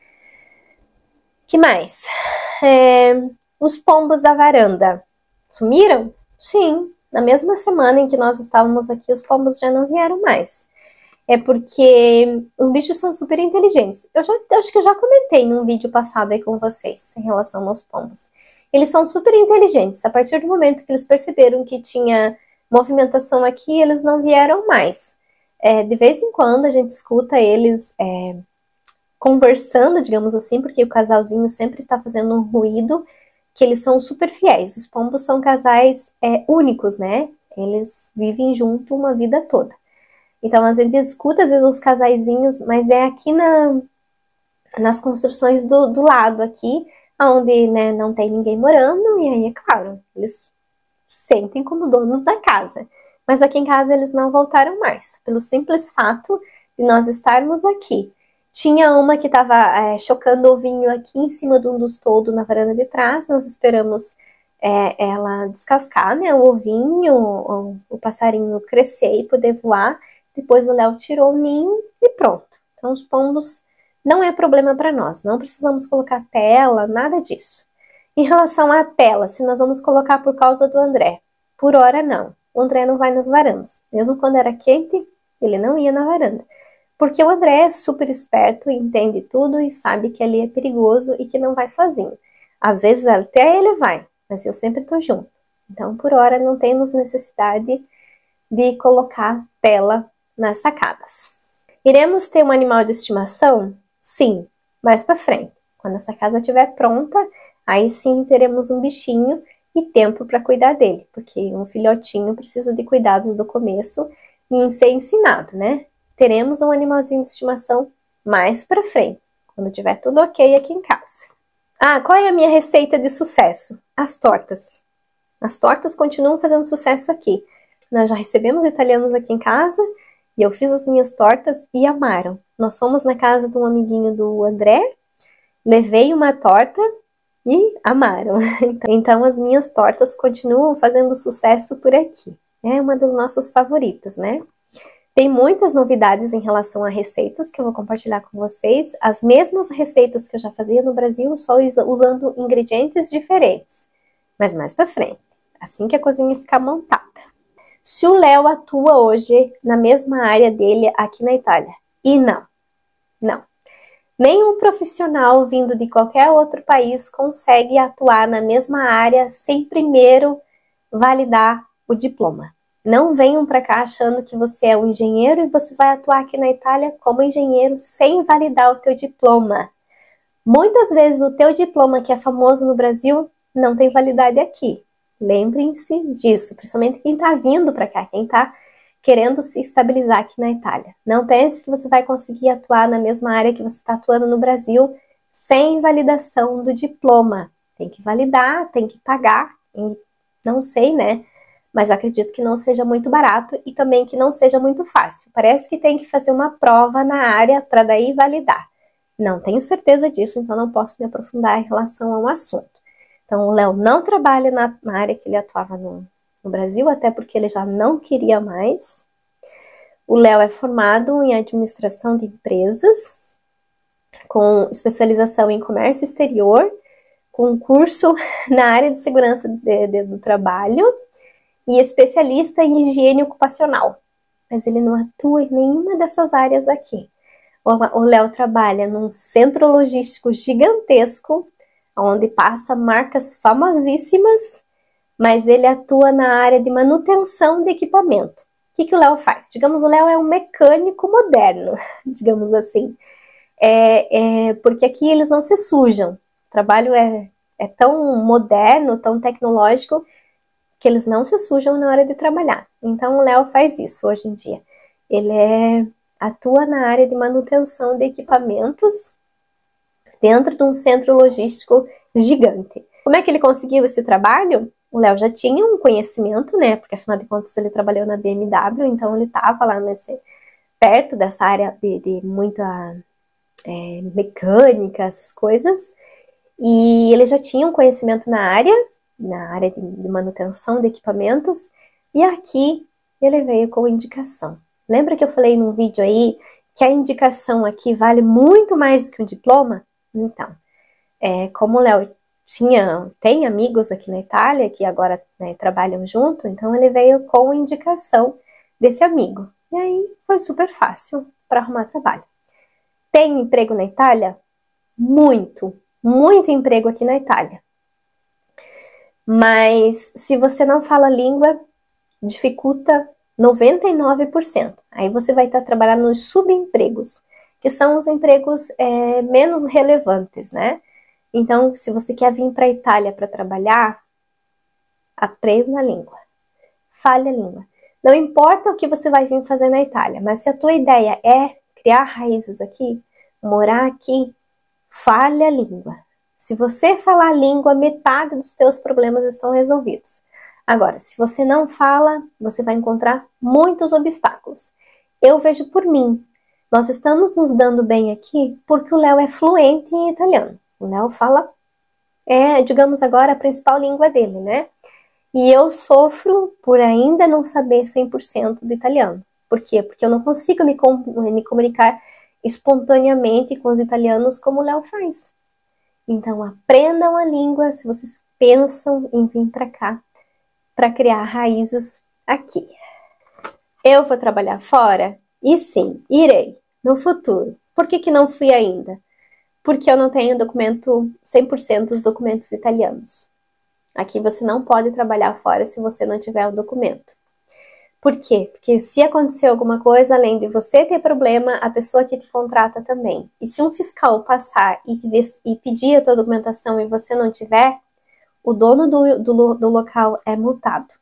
Que mais? É, os pombos da varanda sumiram? Sim. Na mesma semana em que nós estávamos aqui, os pombos já não vieram mais. É porque os bichos são super inteligentes. Eu já eu acho que eu já comentei num vídeo passado aí com vocês em relação aos pombos. Eles são super inteligentes. A partir do momento que eles perceberam que tinha movimentação aqui, eles não vieram mais. É, de vez em quando a gente escuta eles é, conversando, digamos assim, porque o casalzinho sempre está fazendo um ruído, que eles são super fiéis. Os pombos são casais é, únicos, né? Eles vivem junto uma vida toda. Então, a gente escuta, às vezes, os casaizinhos, mas é aqui na, nas construções do, do lado aqui, onde, né, não tem ninguém morando, e aí, é claro, eles sentem como donos da casa. Mas aqui em casa eles não voltaram mais, pelo simples fato de nós estarmos aqui. Tinha uma que estava é, chocando ovinho aqui em cima de um dos toldos na varanda de trás. Nós esperamos é, ela descascar, né, o ovinho, o, o passarinho crescer e poder voar. Depois o Léo tirou o ninho e pronto. Então os pombos não é problema para nós. Não precisamos colocar tela, nada disso. Em relação à tela, se nós vamos colocar por causa do André, por hora não. O André não vai nas varandas. Mesmo quando era quente, ele não ia na varanda. Porque o André é super esperto, entende tudo e sabe que ali é perigoso e que não vai sozinho. Às vezes até ele vai, mas eu sempre tô junto. Então, por hora, não temos necessidade de colocar tela nas sacadas. Iremos ter um animal de estimação? Sim, mais pra frente. Quando essa casa estiver pronta, aí sim teremos um bichinho e tempo para cuidar dele, porque um filhotinho precisa de cuidados do começo e ser ensinado, né? Teremos um animalzinho de estimação mais para frente, quando tiver tudo ok aqui em casa. Ah, qual é a minha receita de sucesso? As tortas. As tortas continuam fazendo sucesso aqui. Nós já recebemos italianos aqui em casa e eu fiz as minhas tortas e amaram. Nós fomos na casa de um amiguinho do André, levei uma torta e amaram. Então as minhas tortas continuam fazendo sucesso por aqui. É uma das nossas favoritas, né? Tem muitas novidades em relação a receitas que eu vou compartilhar com vocês. As mesmas receitas que eu já fazia no Brasil, só usando ingredientes diferentes. Mas mais pra frente, assim que a cozinha ficar montada. Se o Léo atua hoje na mesma área dele aqui na Itália? E não, não. Nenhum profissional vindo de qualquer outro país consegue atuar na mesma área sem primeiro validar o diploma. Não venham para cá achando que você é um engenheiro e você vai atuar aqui na Itália como engenheiro sem validar o teu diploma. Muitas vezes o teu diploma que é famoso no Brasil não tem validade aqui. Lembrem-se disso, principalmente quem está vindo para cá, quem está querendo se estabilizar aqui na Itália. Não pense que você vai conseguir atuar na mesma área que você está atuando no Brasil sem validação do diploma. Tem que validar, tem que pagar, não sei, né? Mas acredito que não seja muito barato e também que não seja muito fácil. Parece que tem que fazer uma prova na área para daí validar. Não tenho certeza disso, então não posso me aprofundar em relação ao assunto. Então o Léo não trabalha na, na área que ele atuava no, no Brasil, até porque ele já não queria mais. O Léo é formado em administração de empresas, com especialização em comércio exterior, com curso na área de segurança de, de, do trabalho, e especialista em higiene ocupacional, mas ele não atua em nenhuma dessas áreas aqui. O Léo trabalha num centro logístico gigantesco, onde passa marcas famosíssimas, mas ele atua na área de manutenção de equipamento. O que, que o Léo faz? Digamos, o Léo é um mecânico moderno, digamos assim, é, é, porque aqui eles não se sujam. O trabalho é, é tão moderno, tão tecnológico, que eles não se sujam na hora de trabalhar. Então o Léo faz isso hoje em dia. Ele é, atua na área de manutenção de equipamentos dentro de um centro logístico gigante. Como é que ele conseguiu esse trabalho? O Léo já tinha um conhecimento, né? Porque afinal de contas ele trabalhou na B M W, então ele estava lá nesse, perto dessa área de, de muita é, mecânica, essas coisas. E ele já tinha um conhecimento na área, na área de manutenção de equipamentos, e aqui ele veio com indicação. Lembra que eu falei num vídeo aí que a indicação aqui vale muito mais do que um diploma? Então, é, como o Léo tinha, tem amigos aqui na Itália que agora, né, trabalham junto, então ele veio com indicação desse amigo. E aí foi super fácil para arrumar trabalho. Tem emprego na Itália? Muito, muito emprego aqui na Itália. Mas se você não fala a língua, dificulta noventa e nove por cento. Aí você vai estar trabalhando nos subempregos, que são os empregos é, menos relevantes, né? Então, se você quer vir para a Itália para trabalhar, aprenda a língua, fale a língua. Não importa o que você vai vir fazer na Itália, mas se a tua ideia é criar raízes aqui, morar aqui, fale a língua. Se você falar a língua, metade dos teus problemas estão resolvidos. Agora, se você não fala, você vai encontrar muitos obstáculos. Eu vejo por mim. Nós estamos nos dando bem aqui porque o Léo é fluente em italiano. O Léo fala, é, digamos agora, a principal língua dele, né? E eu sofro por ainda não saber cem por cento do italiano. Por quê? Porque eu não consigo me, com, me comunicar espontaneamente com os italianos como o Léo faz. Então, aprendam a língua se vocês pensam em vir para cá para criar raízes aqui. Eu vou trabalhar fora? E sim, irei, no futuro. Por que que não fui ainda? Porque eu não tenho documento, cem por cento dos documentos italianos. Aqui você não pode trabalhar fora se você não tiver o documento. Por quê? Porque se acontecer alguma coisa, além de você ter problema, a pessoa que te contrata também. E se um fiscal passar e, te ver, e pedir a tua documentação e você não tiver, o dono do, do, do local é multado.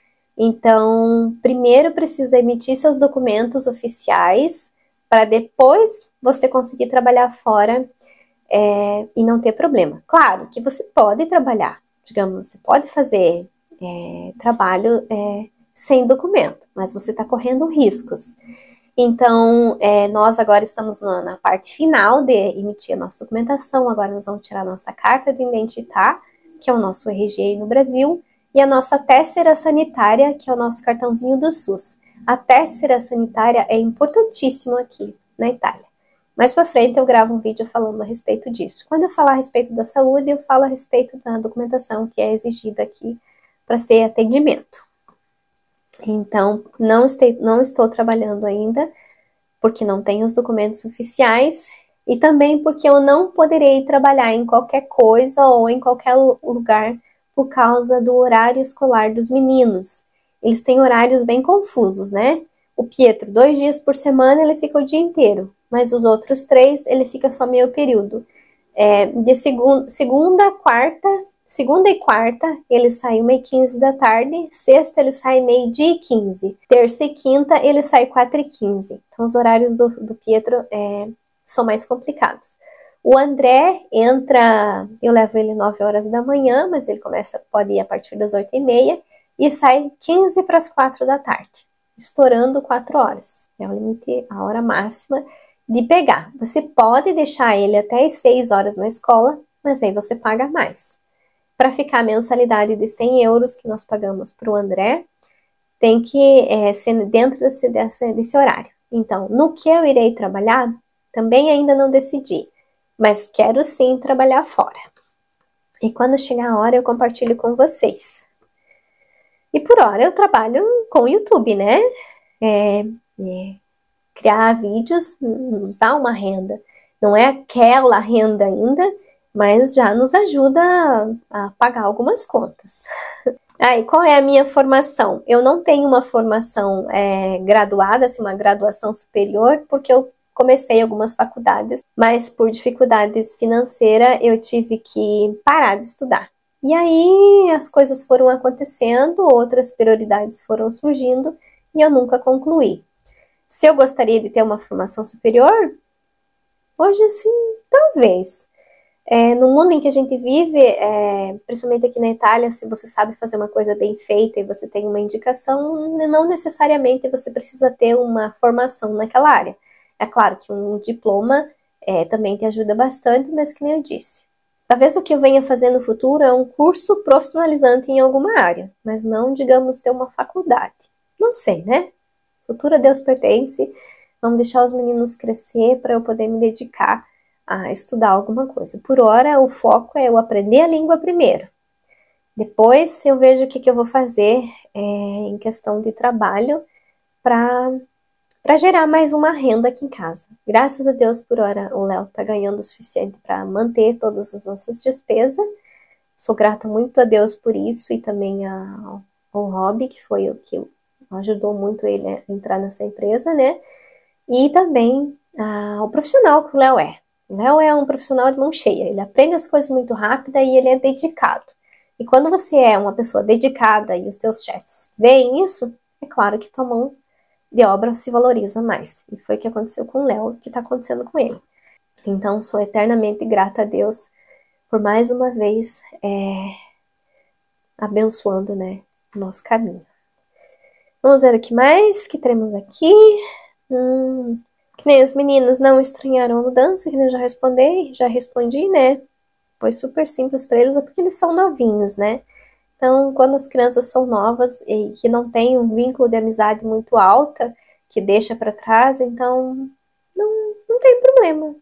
Então, primeiro precisa emitir seus documentos oficiais para depois você conseguir trabalhar fora é, e não ter problema. Claro que você pode trabalhar, digamos, você pode fazer é, trabalho é, sem documento, mas você está correndo riscos. Então, é, nós agora estamos na, na parte final de emitir a nossa documentação, agora nós vamos tirar a nossa carta de identitar, que é o nosso R G aí no Brasil, e a nossa tessera sanitária, que é o nosso cartãozinho do SUS. A tessera sanitária é importantíssima aqui na Itália. Mais para frente eu gravo um vídeo falando a respeito disso. Quando eu falar a respeito da saúde, eu falo a respeito da documentação que é exigida aqui para ser atendimento. Então, não, este, não estou trabalhando ainda, porque não tenho os documentos oficiais, e também porque eu não poderei trabalhar em qualquer coisa ou em qualquer lugar por causa do horário escolar dos meninos. Eles têm horários bem confusos, né? O Pietro, dois dias por semana, ele fica o dia inteiro, mas os outros três, ele fica só meio período. É, de segun, segunda, quarta... Segunda e quarta, ele sai uma e quinze da tarde. Sexta, ele sai meio-dia e quinze. Terça e quinta, ele sai quatro e quinze. Então, os horários do, do Pietro é, são mais complicados. O André entra, eu levo ele nove horas da manhã, mas ele começa, pode ir a partir das oito e meia, e sai quinze para as quatro da tarde, estourando quatro horas. É o limite, a hora máxima de pegar. Você pode deixar ele até as seis horas na escola, mas aí você paga mais. Para ficar a mensalidade de cem euros que nós pagamos para o André, tem que é, ser dentro desse, desse, desse horário. Então, no que eu irei trabalhar, também ainda não decidi, mas quero sim trabalhar fora. E quando chegar a hora, eu compartilho com vocês. E por hora, eu trabalho com o YouTube, né? É, é, criar vídeos nos dá uma renda. Não é aquela renda ainda, mas já nos ajuda a, a pagar algumas contas. Ah, e qual é a minha formação? Eu não tenho uma formação é, graduada, assim, uma graduação superior, porque eu comecei algumas faculdades, mas por dificuldades financeiras eu tive que parar de estudar. E aí as coisas foram acontecendo, outras prioridades foram surgindo e eu nunca concluí. Se eu gostaria de ter uma formação superior, hoje sim, talvez. É, no mundo em que a gente vive, é, principalmente aqui na Itália, se você sabe fazer uma coisa bem feita e você tem uma indicação, não necessariamente você precisa ter uma formação naquela área. É claro que um diploma é, também te ajuda bastante, mas que nem eu disse. Talvez o que eu venha fazer no futuro é um curso profissionalizante em alguma área, mas não, digamos, ter uma faculdade. Não sei, né? O futuro a Deus pertence, vamos deixar os meninos crescer para eu poder me dedicar a estudar alguma coisa. Por hora, o foco é eu aprender a língua primeiro. Depois, eu vejo o que, que eu vou fazer é, em questão de trabalho para para gerar mais uma renda aqui em casa. Graças a Deus, por hora, o Léo tá ganhando o suficiente para manter todas as nossas despesas. Sou grata muito a Deus por isso e também a, ao Hobby, que foi o que ajudou muito ele a entrar nessa empresa, né? E também a, o profissional que o Léo é. O Léo é um profissional de mão cheia, ele aprende as coisas muito rápido e ele é dedicado. E quando você é uma pessoa dedicada e os teus chefes veem isso, é claro que tua mão de obra se valoriza mais. E foi o que aconteceu com o Léo, o que está acontecendo com ele. Então, sou eternamente grata a Deus por mais uma vez é, abençoando, né, o nosso caminho. Vamos ver o que mais que temos aqui. Hum... Que nem os meninos não estranharam a mudança, que eu já respondi, já respondi, né? Foi super simples para eles, porque eles são novinhos, né? Então, quando as crianças são novas e que não tem um vínculo de amizade muito alta, que deixa para trás, então não, não tem problema.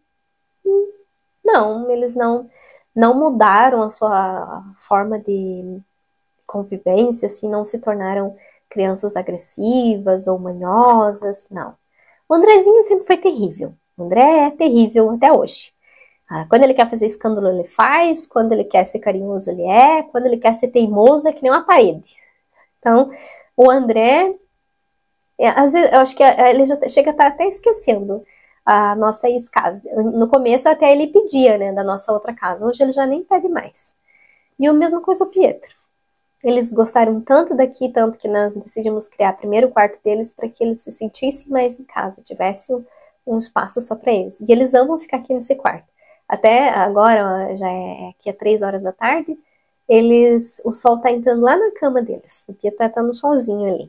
Não, eles não, não mudaram a sua forma de convivência, assim, não se tornaram crianças agressivas ou manhosas, não. O Andrezinho sempre foi terrível. O André é terrível até hoje. Ah, quando ele quer fazer escândalo, ele faz. Quando ele quer ser carinhoso, ele é. Quando ele quer ser teimoso, é que nem uma parede. Então, o André, é, às vezes, eu acho que ele já chega a estar até esquecendo a nossa ex-casa. No começo, até ele pedia, né, da nossa outra casa. Hoje, ele já nem pede mais. E a mesma coisa o Pietro. Eles gostaram tanto daqui, tanto que nós decidimos criar primeiro o quarto deles para que eles se sentissem mais em casa, tivesse um espaço só para eles. E eles amam ficar aqui nesse quarto. Até agora, já é aqui às três horas da tarde, eles, o sol tá entrando lá na cama deles. O Pietro tá no solzinho ali.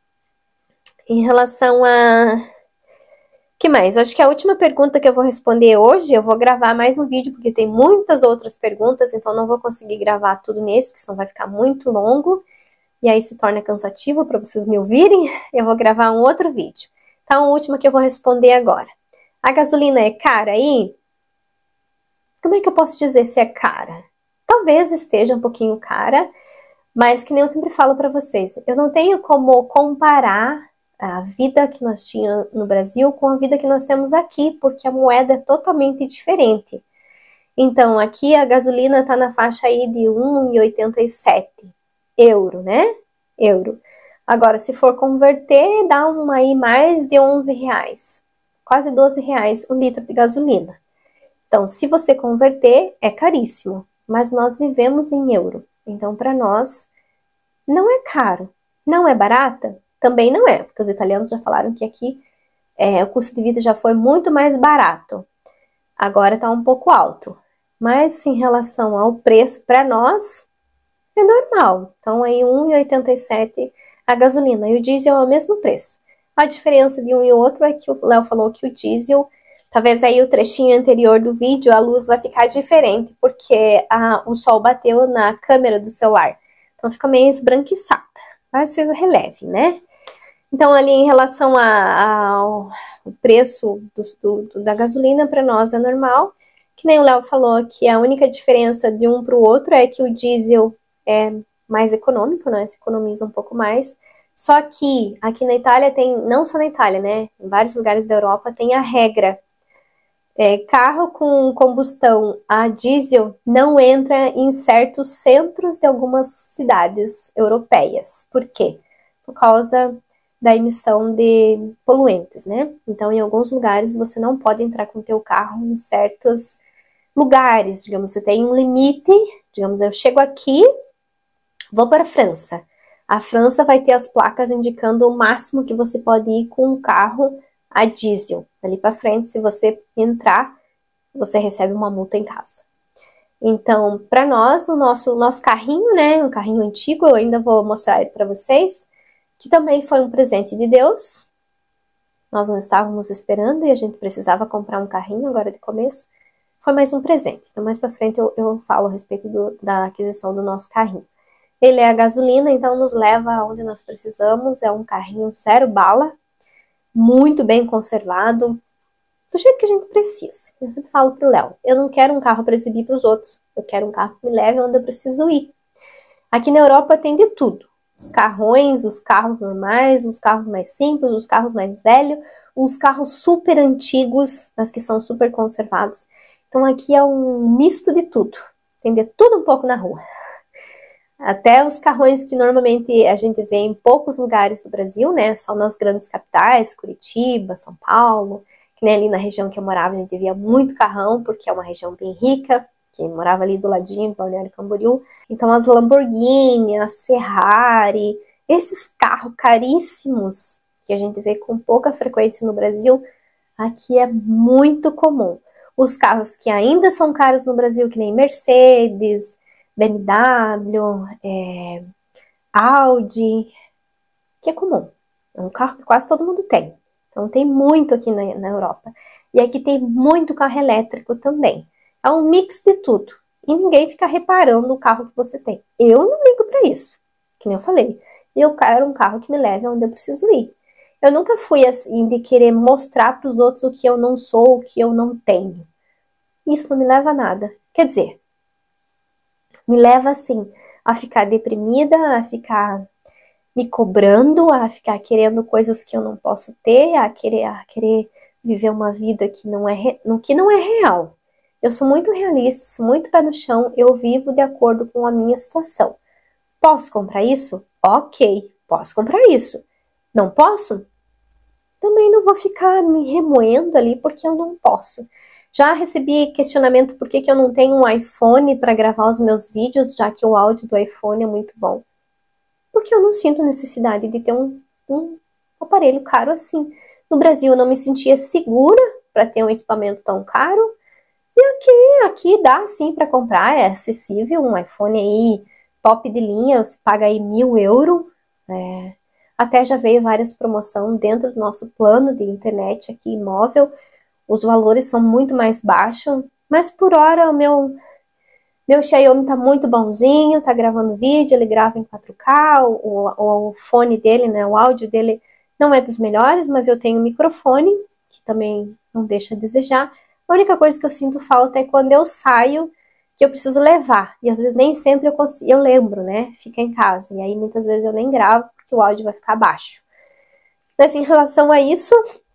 Em relação a... que mais? Eu acho que a última pergunta que eu vou responder hoje, eu vou gravar mais um vídeo, porque tem muitas outras perguntas, então não vou conseguir gravar tudo nesse, porque senão vai ficar muito longo, e aí se torna cansativo para vocês me ouvirem. Eu vou gravar um outro vídeo. Então, a última que eu vou responder agora. A gasolina é cara aí? Como é que eu posso dizer se é cara? Talvez esteja um pouquinho cara, mas que nem eu sempre falo para vocês, eu não tenho como comparar a vida que nós tínhamos no Brasil com a vida que nós temos aqui, porque a moeda é totalmente diferente. Então, aqui a gasolina está na faixa aí de um vírgula oitenta e sete euro, né? Euro. Agora, se for converter, dá uma aí mais de onze reais. Quase doze reais um litro de gasolina. Então, se você converter, é caríssimo. Mas nós vivemos em euro. Então, para nós, não é caro. Não é barata? Também não é, porque os italianos já falaram que aqui é, o custo de vida já foi muito mais barato. Agora está um pouco alto. Mas em relação ao preço para nós, é normal. Então aí um vírgula oitenta e sete a gasolina e o diesel é o mesmo preço. A diferença de um e outro é que o Léo falou que o diesel, talvez aí o trechinho anterior do vídeo, a luz vai ficar diferente, porque a, o sol bateu na câmera do celular. Então fica meio esbranquiçada. Mas vocês relevem, né? Então, ali em relação a, a, ao preço do, do, da gasolina, para nós é normal. Que nem o Léo falou que a única diferença de um para o outro é que o diesel é mais econômico, né? Se economiza um pouco mais. Só que aqui na Itália tem, não só na Itália, né? Em vários lugares da Europa tem a regra. É, carro com combustão a diesel não entra em certos centros de algumas cidades europeias. Por quê? Por causa da emissão de poluentes, né? Então, em alguns lugares, você não pode entrar com o teu carro em certos lugares. Digamos, você tem um limite. Digamos, eu chego aqui, vou para a França. A França vai ter as placas indicando o máximo que você pode ir com um carro a diesel. Dali para frente, se você entrar, você recebe uma multa em casa. Então, para nós, o nosso, nosso carrinho, né? Um carrinho antigo, eu ainda vou mostrar ele para vocês, que também foi um presente de Deus. Nós não estávamos esperando e a gente precisava comprar um carrinho agora de começo. Foi mais um presente. Então, mais para frente eu, eu falo a respeito do, da aquisição do nosso carrinho. Ele é a gasolina, então nos leva aonde nós precisamos. É um carrinho zero bala, muito bem conservado, do jeito que a gente precisa. Eu sempre falo pro Léo, eu não quero um carro para exibir para os outros. Eu quero um carro que me leve onde eu preciso ir. Aqui na Europa tem de tudo. Os carrões, os carros normais, os carros mais simples, os carros mais velhos, os carros super antigos, mas que são super conservados. Então aqui é um misto de tudo. Tem de tudo um pouco na rua. Até os carrões que normalmente a gente vê em poucos lugares do Brasil, né? Só nas grandes capitais, Curitiba, São Paulo. Que nem ali na região que eu morava, a gente via muito carrão, porque é uma região bem rica. Que morava ali do ladinho, Balneário Camboriú. Então as Lamborghini, as Ferrari, esses carros caríssimos que a gente vê com pouca frequência no Brasil, aqui é muito comum. Os carros que ainda são caros no Brasil, que nem Mercedes, B M W, é, Audi, que é comum. É um carro que quase todo mundo tem. Então tem muito aqui na, na Europa. E aqui tem muito carro elétrico também. É um mix de tudo. E ninguém fica reparando no carro que você tem. Eu não ligo para isso. Que nem eu falei. Eu quero um carro que me leve onde eu preciso ir. Eu nunca fui assim de querer mostrar para os outros o que eu não sou, o que eu não tenho. Isso não me leva a nada. Quer dizer, me leva assim a ficar deprimida, a ficar me cobrando, a ficar querendo coisas que eu não posso ter, a querer, a querer viver uma vida que não é, que não é real. Eu sou muito realista, sou muito pé no chão, eu vivo de acordo com a minha situação. Posso comprar isso? Ok, posso comprar isso. Não posso? Também não vou ficar me remoendo ali porque eu não posso. Já recebi questionamento por que que eu não tenho um iPhone para gravar os meus vídeos, já que o áudio do iPhone é muito bom. Porque eu não sinto necessidade de ter um, um aparelho caro assim. No Brasil eu não me sentia segura para ter um equipamento tão caro. E aqui, aqui dá sim para comprar, é acessível, um iPhone aí top de linha, você paga aí mil euros. É, até já veio várias promoções dentro do nosso plano de internet aqui, móvel. Os valores são muito mais baixos, mas por hora o meu, meu Xiaomi tá muito bonzinho, tá gravando vídeo, ele grava em quatro K, o, o fone dele, né, o áudio dele não é dos melhores, mas eu tenho um microfone, que também não deixa a desejar. A única coisa que eu sinto falta é quando eu saio, que eu preciso levar, e às vezes nem sempre eu consigo, eu lembro, né, fica em casa, e aí muitas vezes eu nem gravo, porque o áudio vai ficar baixo. Mas em relação a isso,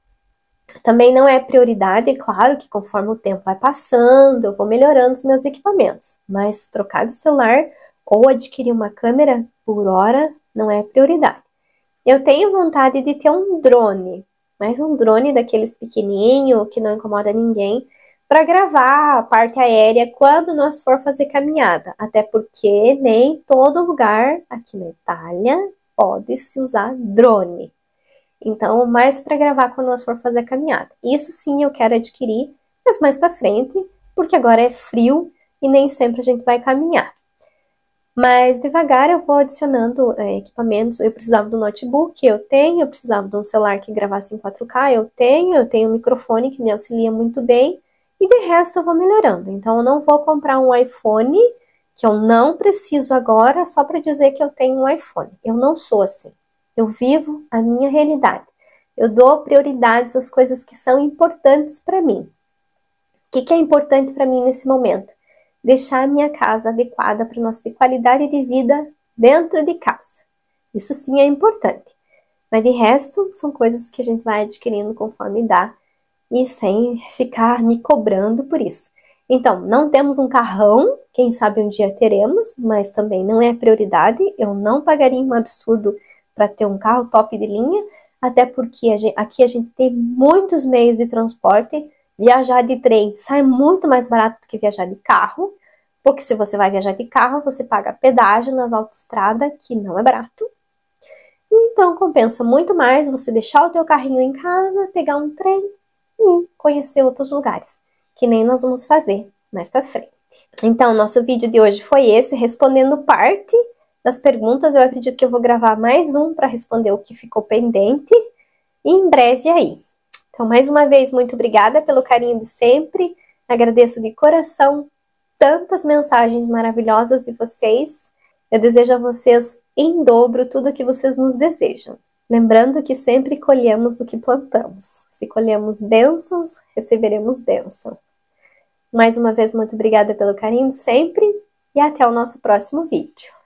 também não é prioridade, é claro que conforme o tempo vai passando, eu vou melhorando os meus equipamentos, mas trocar de celular ou adquirir uma câmera por hora não é prioridade. Eu tenho vontade de ter um drone, mas um drone daqueles pequenininho, que não incomoda ninguém, para gravar a parte aérea quando nós for fazer caminhada, até porque nem todo lugar aqui na Itália pode se usar drone. Então, mais para gravar quando nós for fazer a caminhada. Isso sim eu quero adquirir, mas mais para frente, porque agora é frio e nem sempre a gente vai caminhar. Mas devagar eu vou adicionando é, equipamentos. Eu precisava do notebook, eu tenho. Eu precisava de um celular que gravasse em quatro K, eu tenho. Eu tenho um microfone que me auxilia muito bem. E de resto eu vou melhorando. Então eu não vou comprar um iPhone, que eu não preciso agora, só para dizer que eu tenho um iPhone. Eu não sou assim. Eu vivo a minha realidade. Eu dou prioridades às coisas que são importantes para mim. O que, que é importante para mim nesse momento? Deixar a minha casa adequada para nós ter qualidade de vida dentro de casa. Isso sim é importante. Mas de resto, são coisas que a gente vai adquirindo conforme dá e sem ficar me cobrando por isso. Então, não temos um carrão, quem sabe um dia teremos, mas também não é prioridade. Eu não pagaria um absurdo para ter um carro top de linha, até porque a gente, aqui a gente tem muitos meios de transporte. Viajar de trem sai muito mais barato do que viajar de carro, porque se você vai viajar de carro, você paga pedágio nas autoestradas, que não é barato. Então compensa muito mais você deixar o teu carrinho em casa, pegar um trem e conhecer outros lugares, que nem nós vamos fazer mais para frente. Então, nosso vídeo de hoje foi esse, respondendo parte das perguntas. Eu acredito que eu vou gravar mais um para responder o que ficou pendente em breve aí. Então, mais uma vez, muito obrigada pelo carinho de sempre. Agradeço de coração tantas mensagens maravilhosas de vocês. Eu desejo a vocês em dobro tudo o que vocês nos desejam. Lembrando que sempre colhemos do que plantamos. Se colhemos bênçãos, receberemos bênção. Mais uma vez, muito obrigada pelo carinho de sempre e até o nosso próximo vídeo.